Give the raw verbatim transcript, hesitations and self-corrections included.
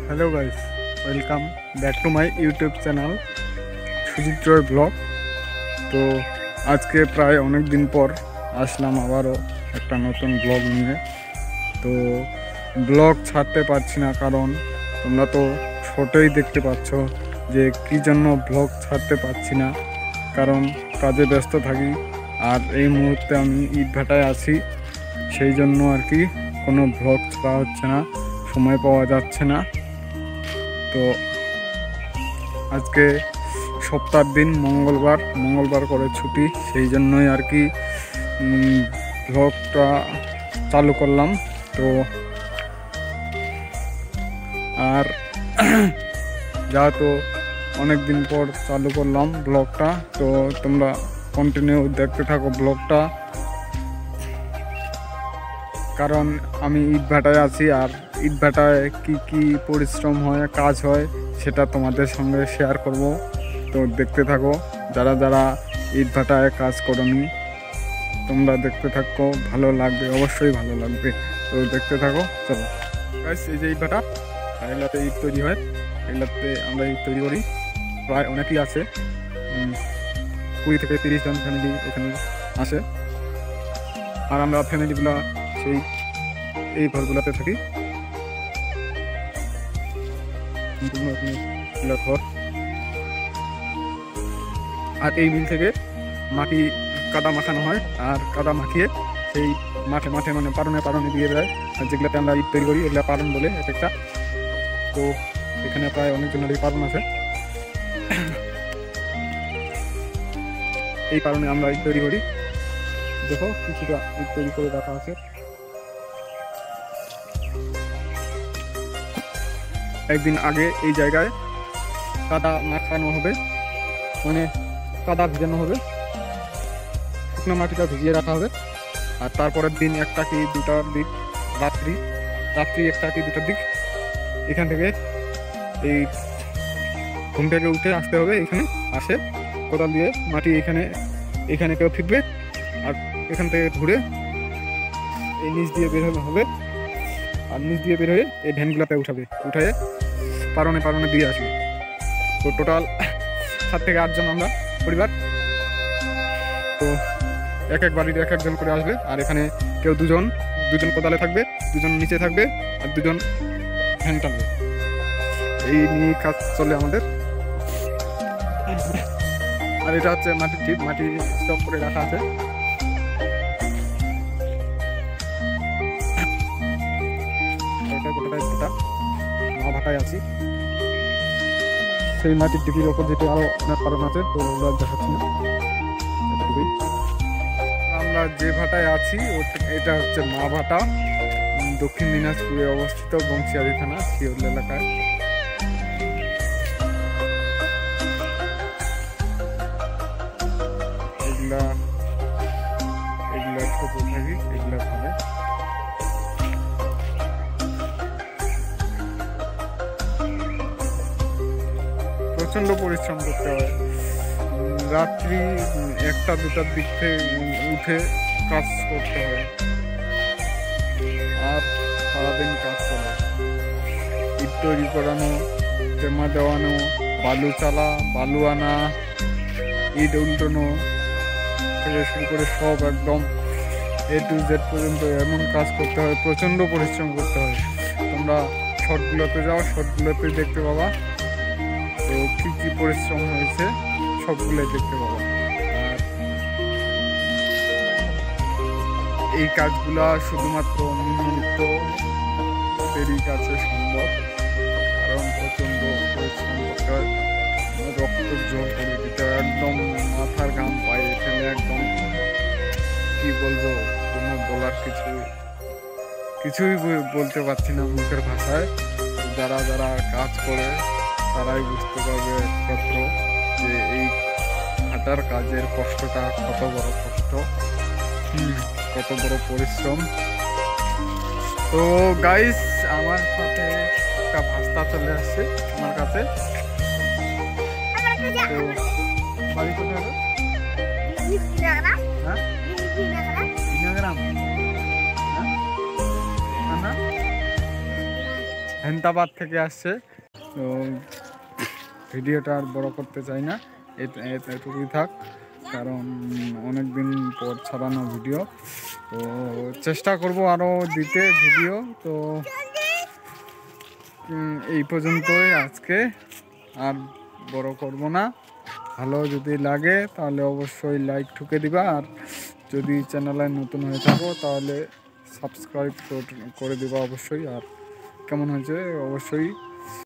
Hello guys, welcome back to my YouTube channel Sujit Roy vlog. তো আজকে প্রায় অনেক দিন পর আসলাম আবারও একটা নতুন ব্লগ নিয়ে। তো ব্লগ ছাড়তে পারছি না, কারণ তোমরা তো ছোটোই দেখতে পাচ্ছ যে কী জন্য ব্লগ ছাড়তে পারছি না। কারণ কাজে ব্যস্ত থাকি, আর এই মুহূর্তে আমি ইটভাটায় আছি, সেই জন্য আর কি কোনো ব্লগ ছাড়া হচ্ছে না, সময় পাওয়া যাচ্ছে না। তো আজকে সপ্তাহের দিন মঙ্গলবার মঙ্গলবার করে ছুটি, সেই জন্যই আর কি ব্লগটা চালু করলাম। তো আর যেহেতু অনেক দিন পর চালু করলাম ব্লগটা, তো তোমরা কন্টিনিউ দেখতে থাকো ব্লগটা। কারণ আমি ইটভাটায় আছি, আর ইটভাটায় কি কি পরিশ্রম হয়, কাজ হয়, সেটা তোমাদের সঙ্গে শেয়ার করব। তো দেখতে থাকো, যারা যারা ইটভাটায় কাজ করোনি তোমরা দেখতে থাকো, ভালো লাগবে, অবশ্যই ভালো লাগবে। তো দেখতে থাকো, চলো গাইস। এই যে ইটভাটা, এগুলাতে ইট তৈরি হয়, এগুলাতে আমরা ইট তৈরি করি। প্রায় অনেকেই আছে, কুড়ি থেকে তিরিশ জন ফ্যামিলি এখানে আসে, আর আমরা ফ্যামিলিগুলো সেই এই ঘরগুলোতে থাকি। ঘর, আর এই মিল থেকে মাটি কাদা মাখানো হয়, আর কাদা মাখিয়ে সেই মাঠে মাঠে মানে পারনে পারনে দিয়ে দেয়। আর যেগুলোতে আমরা ইট তৈরি করি এগুলো পারন বলে এক একটা। তো এখানে প্রায় অনেকজনেরই পারন আছে, এই কারণে আমরা ইট তৈরি করি। দেখো কিছুটা ইট তৈরি করে রাখা আছে। একদিন আগে এই জায়গায় কাদা মাখানো হবে, মানে কাদা ভিজানো হবে, শুকনো মাটিটা ভিজিয়ে রাখা হবে। আর তারপরের দিন একটা কি দুটার দিক রাত্রি রাত্রি একটা কি দুটার দিক এখান থেকে এই ঘুম থেকে উঠে আসতে হবে। এখানে আসে কোদাল দিয়ে মাটি এখানে এখানে কেউ ফিরবে, আর এখান থেকে ঘুরে এই নিচ দিয়ে বের হবে, আর নিচ দিয়ে বের হয়ে এই ভ্যানগুলোতে উঠাবে, উঠে পারনে পারনে দিয়ে আসবে। তো টোটাল সাত থেকে আটজন আমরা পরিবার। তো এক এক বাড়ির এক একজন করে আসবে, আর এখানে কেউ দুজন দুজন কোদালে থাকবে, দুজন নিচে থাকবে, আর দুজন ভ্যান টানবে। এই নিয়ে কাজ চলে আমাদের। আর এটা হচ্ছে মাটির টিপ, মাটি স্টক করে রাখা আছে। মা ভাটায় আছি, সেই মাটির টিপির ওপর যেটা আরো অনেক কারণ আছে, তো ওগুলো দেখাচ্ছি না। আমরা যে ভাটায় আছি এটা হচ্ছে মা ভাটা, দক্ষিণ দিনাজপুরে অবস্থিত, বংশিয়ারি থানা, শিওর এলাকায়। এগুলা এগুলা ছোট থাকি, এগুলা ভাবে প্রচন্ড পরিশ্রম করতে হয়। রাত্রি একটা দুটার দিক থেকে উঠে কাজ করতে হয়, আর সারাদিন কাজ চলে। ইট তৈরি করানো, তেমা দেওয়ানো, বালু চালা, বালু আনা, ইট উল্টানো থেকে শুরু করে সব একদম এ টু জেড পর্যন্ত এমন কাজ করতে হয়, প্রচণ্ড পরিশ্রম করতে হয়। তোমরা শর্টগুলোতে যাও, শর্টগুলোতে দেখতে পাবা তো কী কী পরিশ্রম হয়েছে, সবগুলোই দেখতে পাবো। আর এই কাজগুলা শুধুমাত্র নিম্নবিত্তদেরই কাছে সম্ভব, কারণ প্রচণ্ড পরিশ্রম করতে হয়, রক্ত জোর করে দিতে হয়, একদম মাথার ঘাম পায়ে ফেলে, একদম কি বলবো, কোনো বলার কিছু কিছুই বলতে পারছি না মুখের ভাষায়। যারা যারা কাজ করে তারাই বুঝতে পারবে একমাত্র যে এই হাঁটার কাজের কষ্টটা কত বড় কষ্ট, কত বড় পরিশ্রম। তো গাইস, আমার সাথে একটা ভাস্তা চলে আসছে আমার কাছে। তো বাড়ি কোথায়? হ্যাঁ, ভিনাগ্রাম। হেন্তাবাদ থেকে আসছে। তো ভিডিওটা আর বড় করতে চাই না, এটুকুই থাক, কারণ অনেক দিন পর ছাড়ানো ভিডিও। তো চেষ্টা করব আরও দিতে ভিডিও। তো এই পর্যন্তই আজকে, আর বড় করব না। ভালো যদি লাগে তাহলে অবশ্যই লাইক ঠুকে দিবা, আর যদি চ্যানেলে নতুন হয়ে থাকো তাহলে সাবস্ক্রাইব করে দিবা অবশ্যই। আর কেমন হয়েছে অবশ্যই